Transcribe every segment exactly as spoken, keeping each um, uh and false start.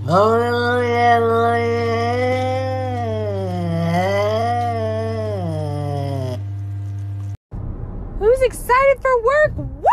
Who's excited for work? Woo!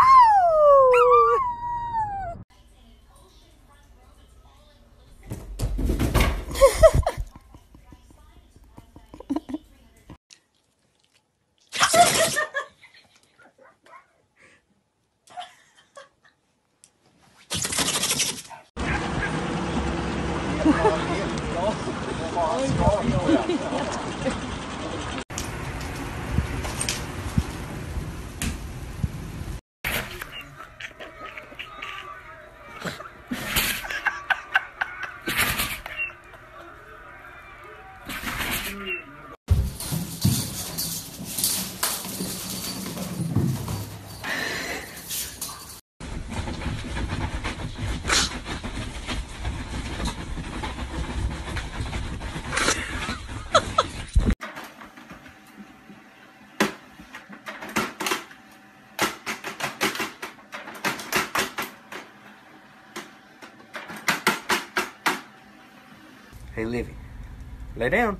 Hey, Livy, lay down.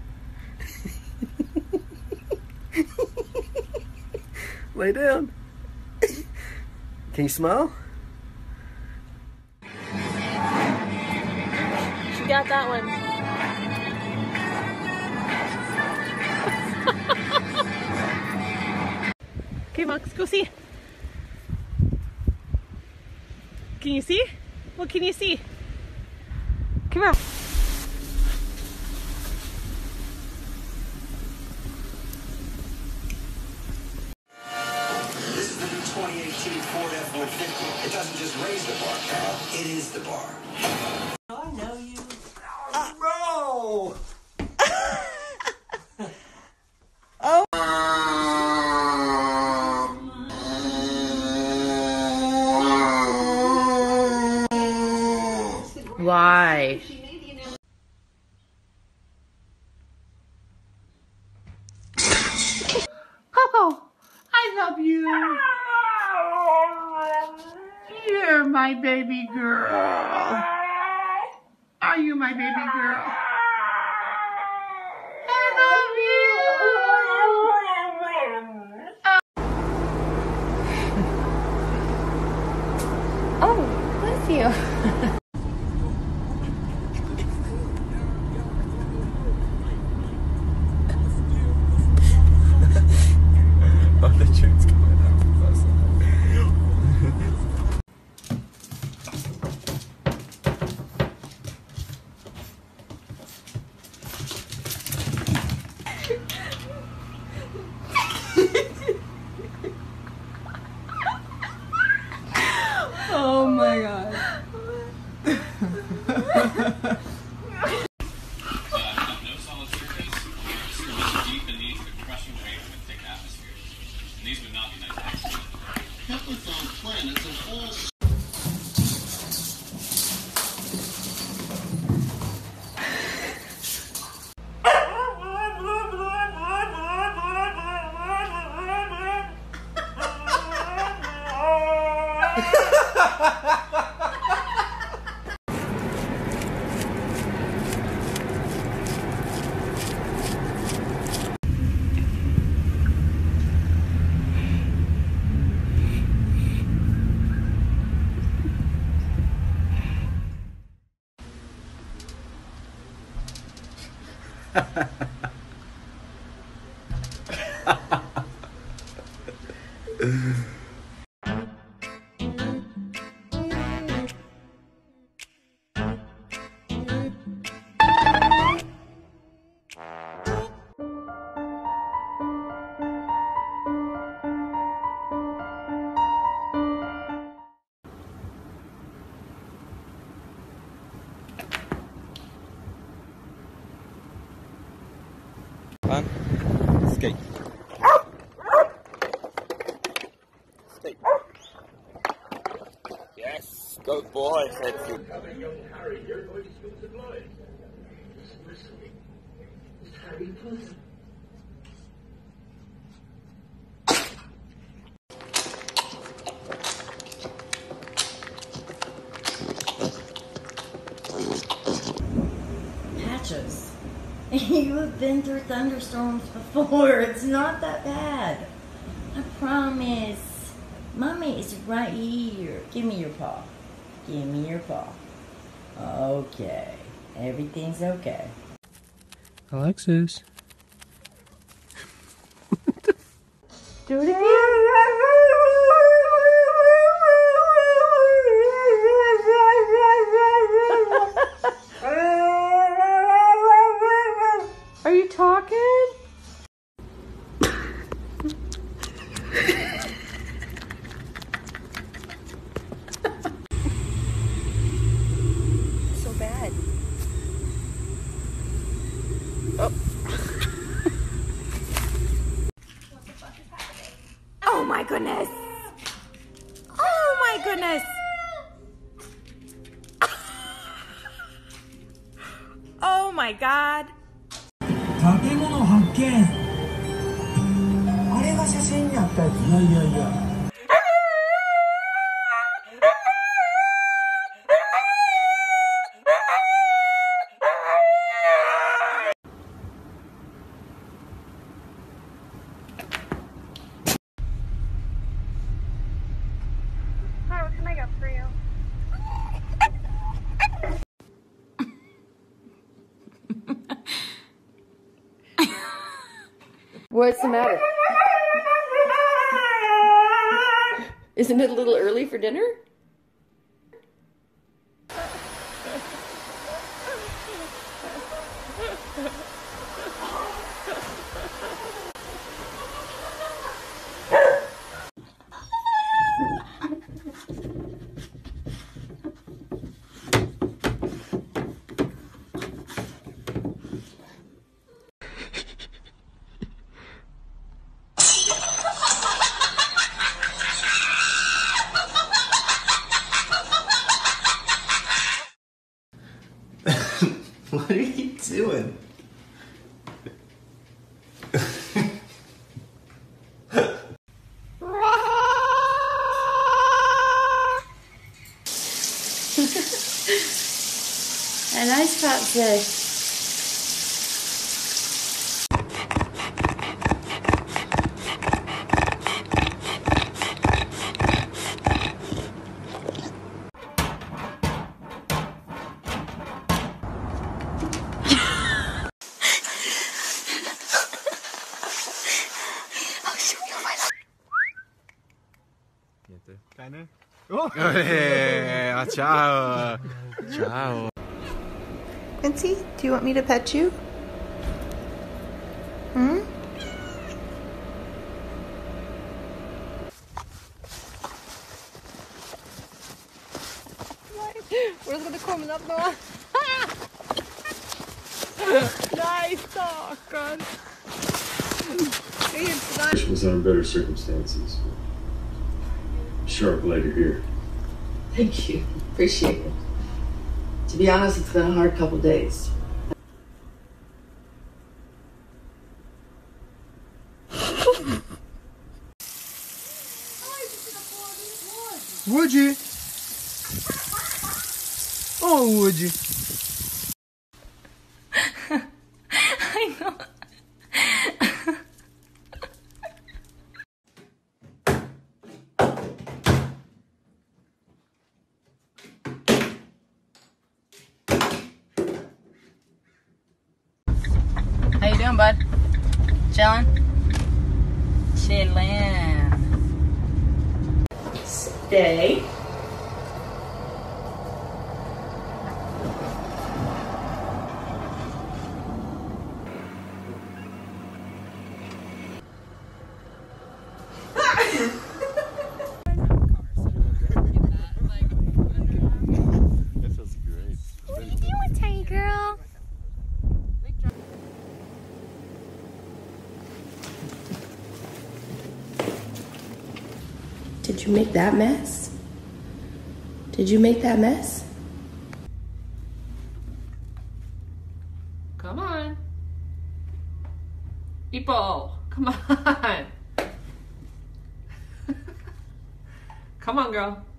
Lay down. Can you smile? She got that one. Okay, Max, go see. Can you see? What can you see? Come here. twenty eighteen Ford F one fifty. It doesn't just raise the bar, Carl. It is the bar. I know you. Oh, no! Oh. Why? Coco, I love you. You're my baby girl. Are you my baby girl? I love you. Oh, bless you. Oh, the tune's coming out. Oh my god. These would not be nice. Kepler found planets of all. Fun. Skate. Skate. Yes, go boy, said Harry, you're going to use the blind. It's Harry Potter. You've been through thunderstorms before. It's not that bad. I promise. Mommy is right here. Give me your paw. Give me your paw. Okay. Everything's okay. Alexis. Do it again. Are you talking? So bad. Oh. Oh my goodness. Oh my goodness. Oh my God. 建物発見。あれが写真にあったやつ。いやいやいや。 Hi, what can I get for you? What's the matter? Isn't it a little early for dinner? What are you doing? A nice popsicle. Kleine. Oh! Hey, ciao! Ciao! Quincy, do you want me to pet you? Hmm? Hvordan skal du komme deg opp nå? Nei, stakkar. Jeg hjelper deg. Wish was under better circumstances. Sure, I'm glad you're here. Thank you. Appreciate it. To be honest, it's been a hard couple days. Would you? Oh, would you? I know. How you doing, bud? Chillin'? Chillin'. Stay. What are you doing, tiny girl? Did you make that mess? Did you make that mess? Come on. Ipo, come on. Come on, girl.